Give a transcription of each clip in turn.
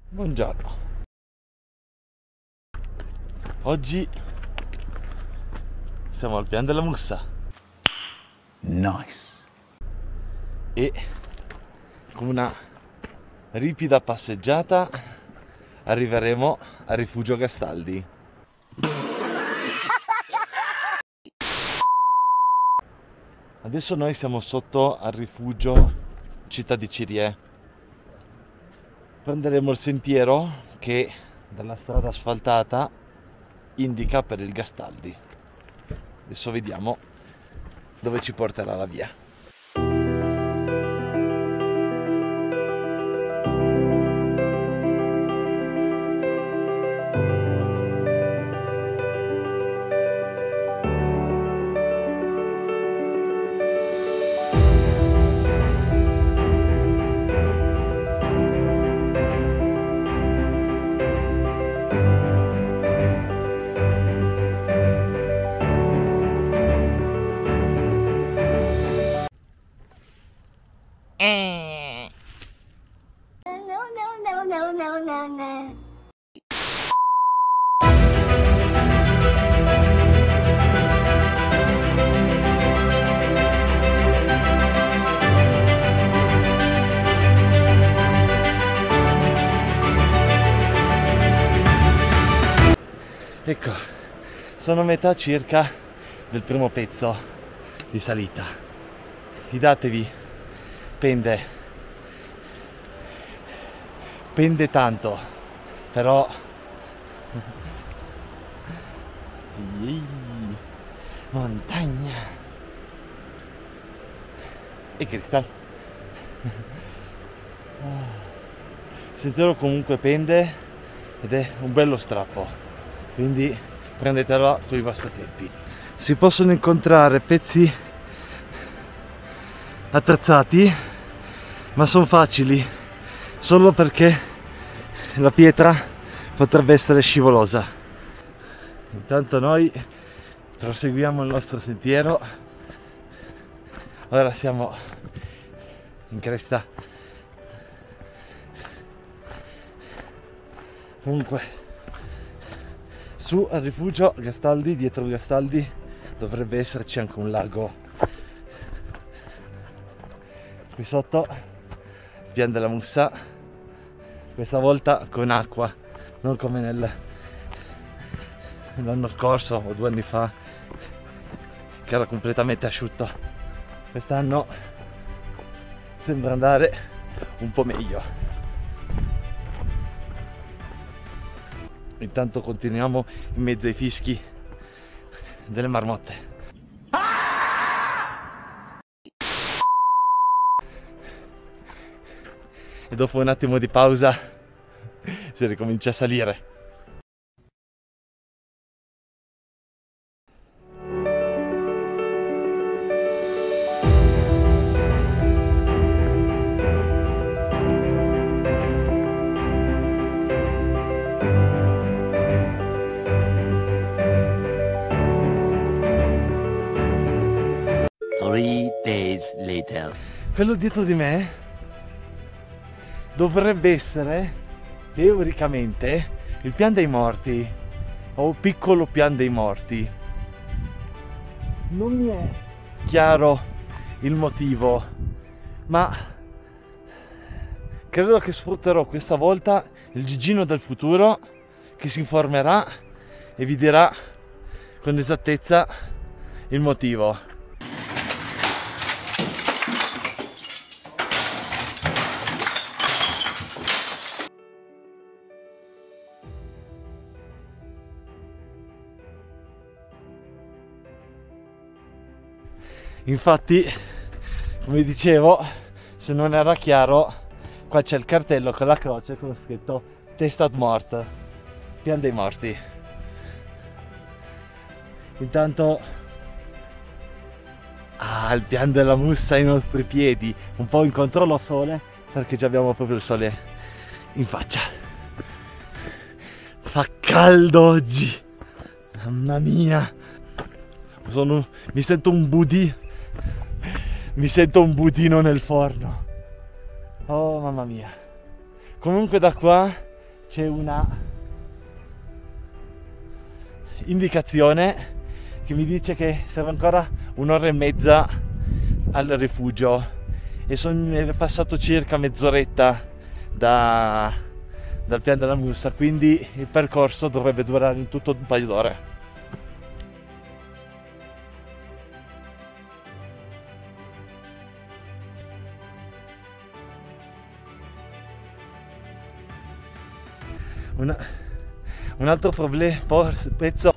Buongiorno. Oggi siamo al Pian della Mussa. Nice. E con una ripida passeggiata arriveremo a Rifugio Gastaldi. Adesso noi siamo sotto al rifugio Città di Cirie. Prenderemo il sentiero che dalla strada asfaltata indica per il Gastaldi. Adesso vediamo dove ci porterà la via. No. Ecco, sono a metà circa del primo pezzo di salita. Fidatevi, pende tanto, però montagna e cristallo. Il sentiero comunque pende ed è un bello strappo, quindi prendetelo con i vostri tempi. Si possono incontrare pezzi attrezzati, ma sono facili solo perché la pietra potrebbe essere scivolosa. Intanto noi proseguiamo il nostro sentiero. Ora siamo in cresta. Comunque su al rifugio Gastaldi, dietro il Gastaldi dovrebbe esserci anche un lago. Qui sotto il Pian della Mussa, questa volta con acqua, non come l'anno scorso o 2 anni fa che era completamente asciutto. Quest'anno sembra andare un po' meglio. Intanto continuiamo in mezzo ai fischi delle marmotte. E dopo un attimo di pausa si ricomincia a salire. Quello dietro di me dovrebbe essere teoricamente il Pian dei Morti o piccolo Pian dei Morti. Non mi è chiaro il motivo, ma credo che sfrutterò questa volta il Gigino del futuro che si informerà e vi dirà con esattezza il motivo. Infatti, come dicevo, se non era chiaro, qua c'è il cartello con la croce con scritto Testat Mort, Pian dei Morti. Intanto il Pian della Mussa ai nostri piedi, un po' in controllo sole perché già abbiamo proprio il sole in faccia. Fa caldo oggi, mamma mia, mi sento un budino. Mi sento un budino nel forno. Oh mamma mia. Comunque da qua c'è una indicazione che mi dice che serve ancora un'ora e mezza al rifugio e è passato circa mezz'oretta dal piano della Mursa, quindi il percorso dovrebbe durare in tutto un paio d'ore. Un altro pezzo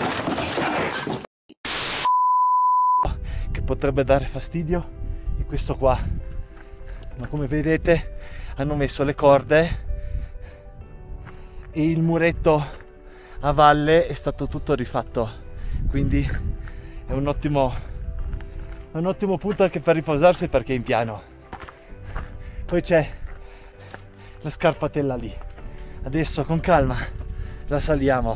che potrebbe dare fastidio è questo qua, ma come vedete hanno messo le corde e il muretto a valle è stato tutto rifatto, quindi è un ottimo punto anche per riposarsi perché è in piano. Poi c'è la scarpatella lì. Adesso con calma la saliamo.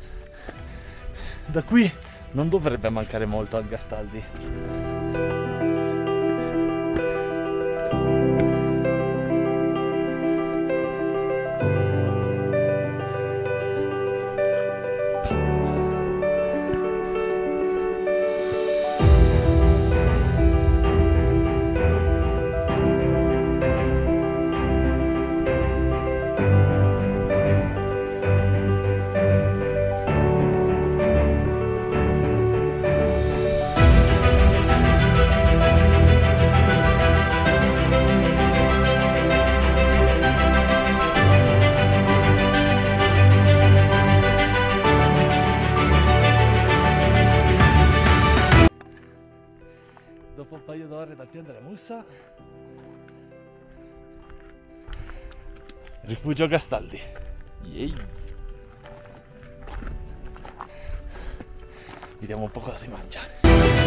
Da qui non dovrebbe mancare molto al Gastaldi. Dopo un paio d'ore dal piano della Mursa, rifugio Gastaldi. Yay. Vediamo un po' cosa si mangia.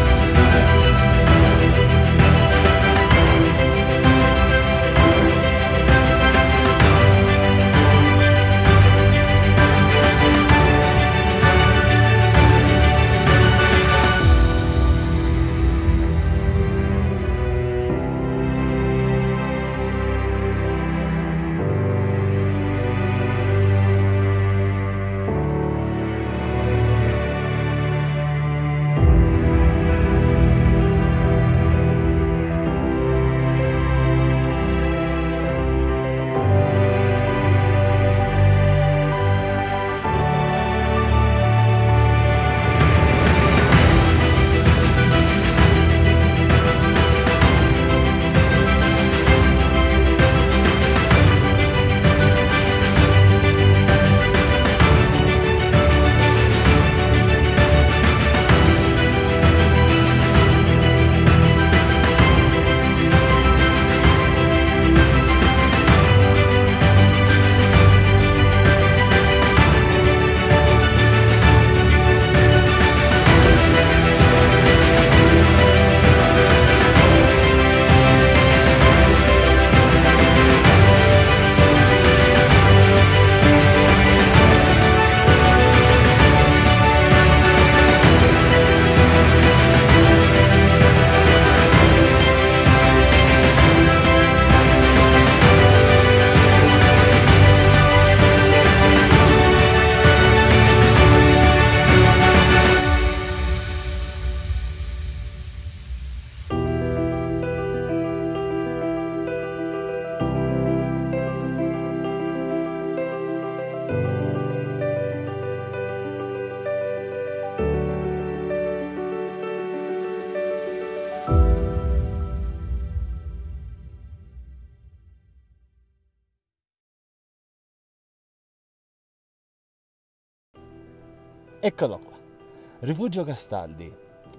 Eccolo qua, rifugio Gastaldi.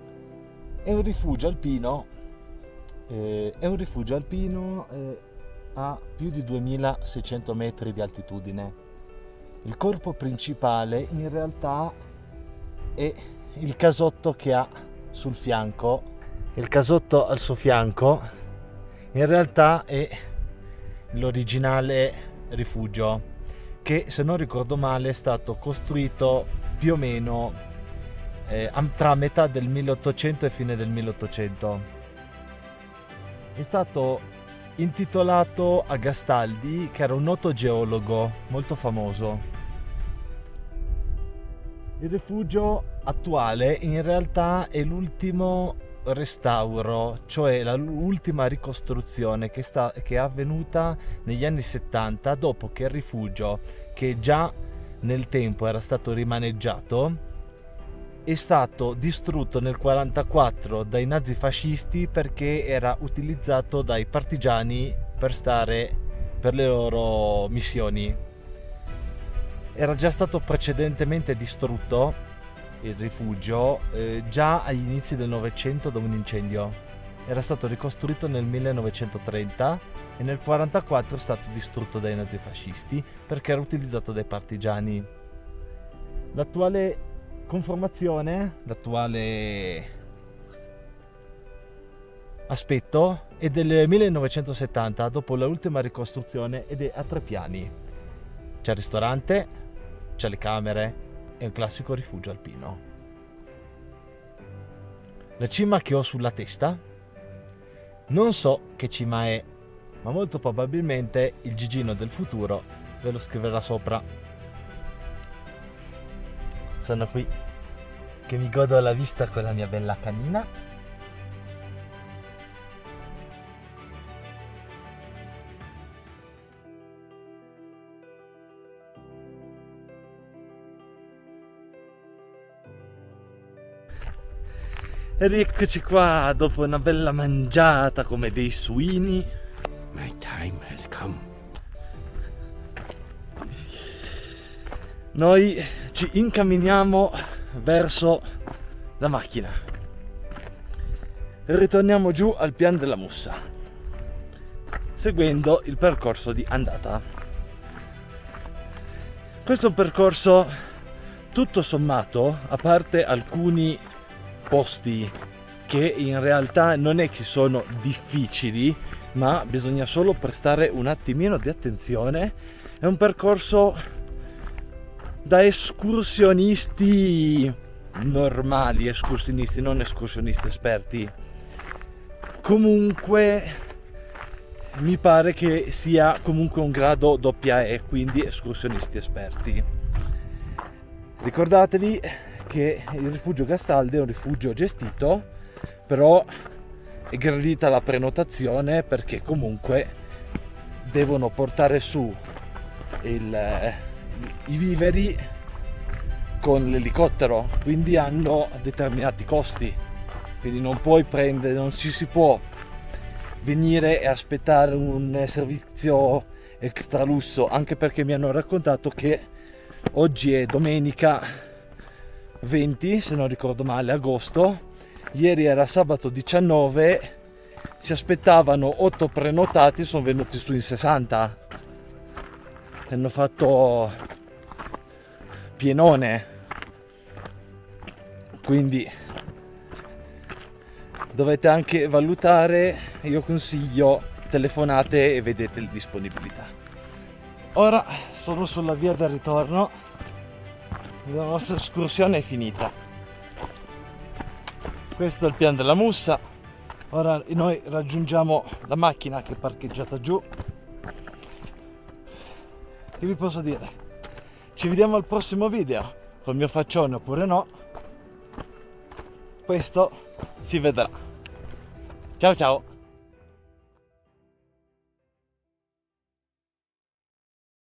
È un rifugio alpino, a più di 2600 metri di altitudine. Il corpo principale in realtà è il casotto che ha sul fianco. Il casotto al suo fianco in realtà è l'originale rifugio, che se non ricordo male è stato costruito più o meno tra metà del 1800 e fine del 1800. È stato intitolato a Gastaldi, che era un noto geologo molto famoso. Il rifugio attuale in realtà è l'ultimo restauro, cioè l'ultima ricostruzione che è avvenuta negli anni 70, dopo che il rifugio, che già nel tempo era stato rimaneggiato, è stato distrutto nel 1944 dai nazifascisti perché era utilizzato dai partigiani per le loro missioni. Era già stato precedentemente distrutto il rifugio già agli inizi del Novecento da un incendio. Era stato ricostruito nel 1930 e nel 1944 è stato distrutto dai nazifascisti perché era utilizzato dai partigiani. L'attuale conformazione, l'attuale aspetto è del 1970, dopo l'ultima ricostruzione, ed è a 3 piani. C'è il ristorante, c'è le camere e un classico rifugio alpino. La cima che ho sulla testa non so che cima è, ma molto probabilmente il Gigino del futuro ve lo scriverà sopra. Sono qui che mi godo la vista con la mia bella canina. E rieccoci qua dopo una bella mangiata come dei suini. My time has come. Noi ci incamminiamo verso la macchina e ritorniamo giù al Pian della Mussa, seguendo il percorso di andata. Questo è un percorso tutto sommato, a parte alcuni posti che in realtà non è che sono difficili, ma bisogna solo prestare un attimino di attenzione. È un percorso da escursionisti normali, escursionisti, non escursionisti esperti. Comunque mi pare che sia comunque un grado AA, quindi escursionisti esperti. Ricordatevi che il rifugio Gastaldi è un rifugio gestito, però è gradita la prenotazione perché comunque devono portare su i viveri con l'elicottero, quindi hanno determinati costi, quindi non ci si può venire e aspettare un servizio extra lusso, anche perché mi hanno raccontato che oggi è domenica 20, se non ricordo male, agosto, ieri era sabato 19, si aspettavano 8 prenotati, sono venuti su in 60, hanno fatto pienone, quindi dovete anche valutare. Io consiglio telefonate e vedete le disponibilità. Ora sono sulla via del ritorno, la nostra escursione è finita. Questo è il Pian della Mussa. Ora noi raggiungiamo la macchina che è parcheggiata giù. Che vi posso dire? Ci vediamo al prossimo video, col mio faccione oppure no, questo si vedrà. Ciao ciao!